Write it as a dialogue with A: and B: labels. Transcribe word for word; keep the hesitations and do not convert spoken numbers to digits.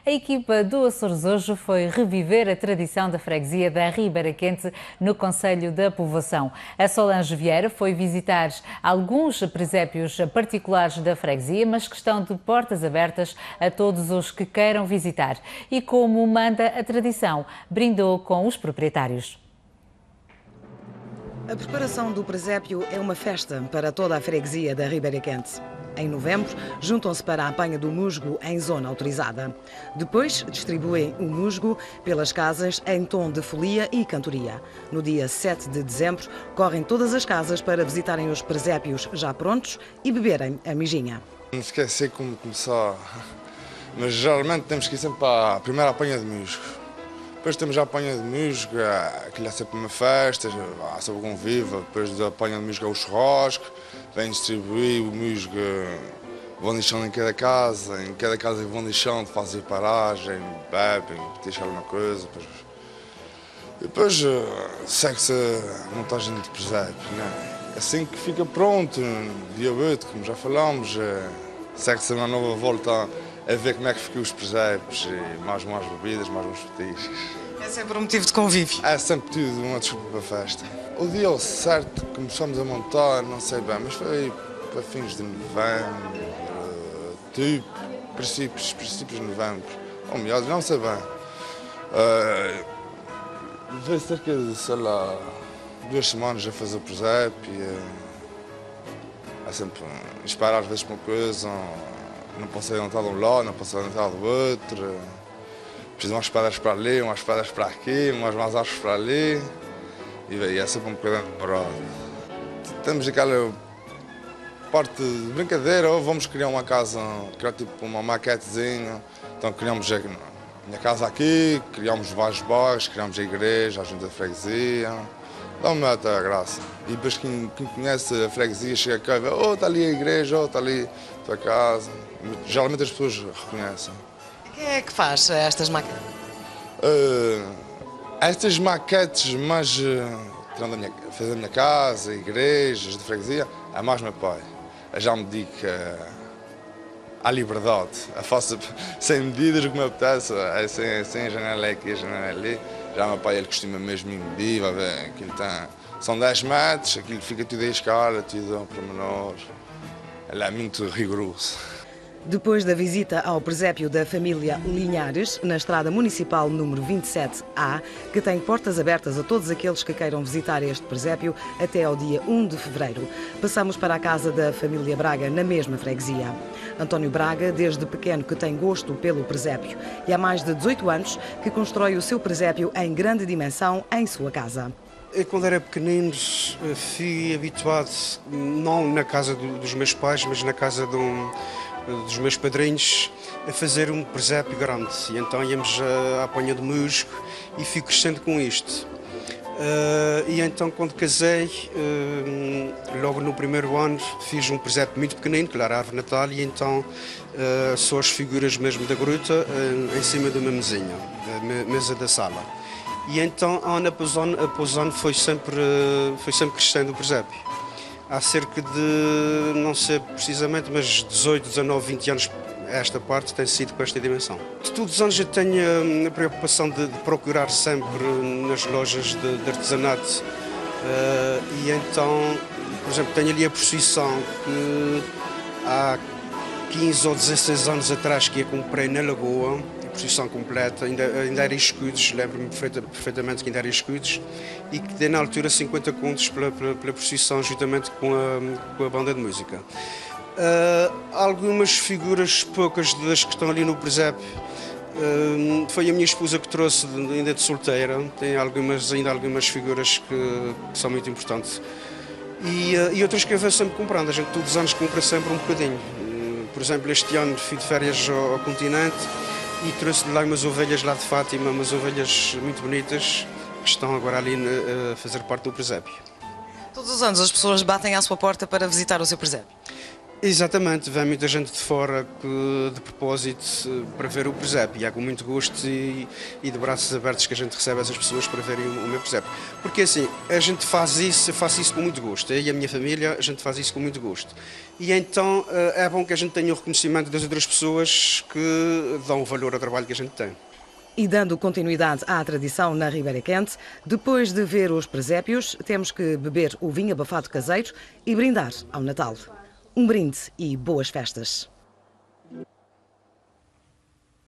A: A equipa do Açores Hoje foi reviver a tradição da freguesia da Ribeira Quente no concelho da Povoação. A Solange Vieira foi visitar alguns presépios particulares da freguesia, mas que estão de portas abertas a todos os que queiram visitar. E como manda a tradição, brindou com os proprietários.
B: A preparação do presépio é uma festa para toda a freguesia da Ribeira Quente. Em novembro, juntam-se para a apanha do musgo em zona autorizada. Depois, distribuem o musgo pelas casas em tom de folia e cantoria. No dia sete de dezembro, correm todas as casas para visitarem os presépios já prontos e beberem a mijinha.
C: Não esqueci como começar, mas geralmente temos que ir sempre para a primeira apanha de musgo. Depois temos a apanha de musgo, aquilo é sempre uma festa, há sempre um convívio. Depois da apanha de musgo é o churrasco, vem distribuir o musgo, vão deixando em cada casa, em cada casa vão deixando, fazem paragem, bebem, deixam alguma coisa. Depois, depois segue-se a montagem de presépio, né? Assim que fica pronto, dia oito, como já falamos, segue-se uma nova volta a ver como é que ficam os presépios, e mais umas bebidas, mais uns petiscos.
B: É sempre um motivo de convívio?
C: É sempre tudo uma desculpa para a festa. O dia certo que começamos a montar, não sei bem, mas foi para fins de novembro, tipo, princípios, princípios de novembro, ou meados, não sei bem. Uh, Veio cerca de, sei lá, duas semanas a fazer o presépio, e, uh, há sempre uh, esperar às vezes uma coisa. Não posso entrar de um lado, não posso entrar do outro. Preciso umas pedras para ali, umas pedras para aqui, umas mais árvores para ali. E é sempre um bocadinho demorado. Temos aquela parte de brincadeira, ou vamos criar uma casa, criar tipo uma maquetezinha. Então criamos a minha casa aqui, criamos vários bairros, criamos a igreja, a junta de freguesia. Dá-me até a graça. E depois quem, quem conhece a freguesia chega cá e vê, oh, está ali a igreja, oh, está ali a tua casa. Geralmente as pessoas reconhecem.
B: Quem é que faz estas maquetes?
C: Uh, estas maquetes, mas uh, tirando a minha, fazer a minha casa, igrejas de freguesia, é mais meu pai. Eu já me dedica à liberdade. Eu faço sem medidas o que me apetece, é sem, sem a janela aqui, a janela ali. Já o meu pai ele costuma mesmo me medir, vai ver, aquilo tem, são dez metros, aquilo fica tudo à escala, tudo ao pormenor. Ele é muito rigoroso.
B: Depois da visita ao presépio da família Linhares, na estrada municipal número vinte e sete A, que tem portas abertas a todos aqueles que queiram visitar este presépio até ao dia um de fevereiro, passamos para a casa da família Braga, na mesma freguesia. António Braga, desde pequeno que tem gosto pelo presépio e há mais de dezoito anos que constrói o seu presépio em grande dimensão em sua casa.
D: Eu, quando era pequenino, fui habituado, não na casa dos meus pais, mas na casa de um, dos meus padrinhos, a fazer um presépio grande. E então íamos à apanha de musgo e fui crescendo com isto. Uh, e então, quando casei, uh, logo no primeiro ano, fiz um presépio muito pequenino, que era a árvore natal, e então uh, só as figuras mesmo da gruta uh, em cima de uma mesinha, a mesa da sala. E então, ano após ano, após ano foi, sempre, foi sempre crescendo o presépio. Há cerca de, não sei precisamente, mas dezoito, dezanove, vinte anos, esta parte tem sido com esta dimensão. De todos os anos eu tenho a preocupação de, de procurar sempre nas lojas de, de artesanato. Uh, e então, por exemplo, tenho ali a procissão que há quinze ou dezesseis anos atrás que eu comprei na Lagoa. Procissão completa, ainda, ainda era escudos, lembro-me perfeitamente que ainda era escudos, e que dei na altura cinquenta contos pela, pela, pela procissão, juntamente com a, com a banda de música. Uh, algumas figuras, poucas das que estão ali no presépio, uh, foi a minha esposa que trouxe, ainda de solteira, tem algumas, ainda algumas figuras que, que são muito importantes. E, uh, e outras que eu vou sempre comprando, a gente todos os anos compra sempre um bocadinho. Uh, por exemplo, este ano fui de férias ao, ao continente, e trouxe de lá umas ovelhas lá de Fátima, umas ovelhas muito bonitas, que estão agora ali a fazer parte do presépio.
B: Todos os anos as pessoas batem à sua porta para visitar o seu presépio?
D: Exatamente, vem muita gente de fora que, de propósito para ver o presépio e é com muito gosto e, e de braços abertos que a gente recebe essas pessoas para verem o, o meu presépio. Porque assim, a gente faz isso, eu faço isso com muito gosto, eu e a minha família, a gente faz isso com muito gosto. E então é bom que a gente tenha o reconhecimento das outras pessoas que dão valor ao trabalho que a gente tem.
B: E dando continuidade à tradição na Ribeira Quente, depois de ver os presépios, temos que beber o vinho abafado caseiro e brindar ao Natal. Um brinde e boas festas.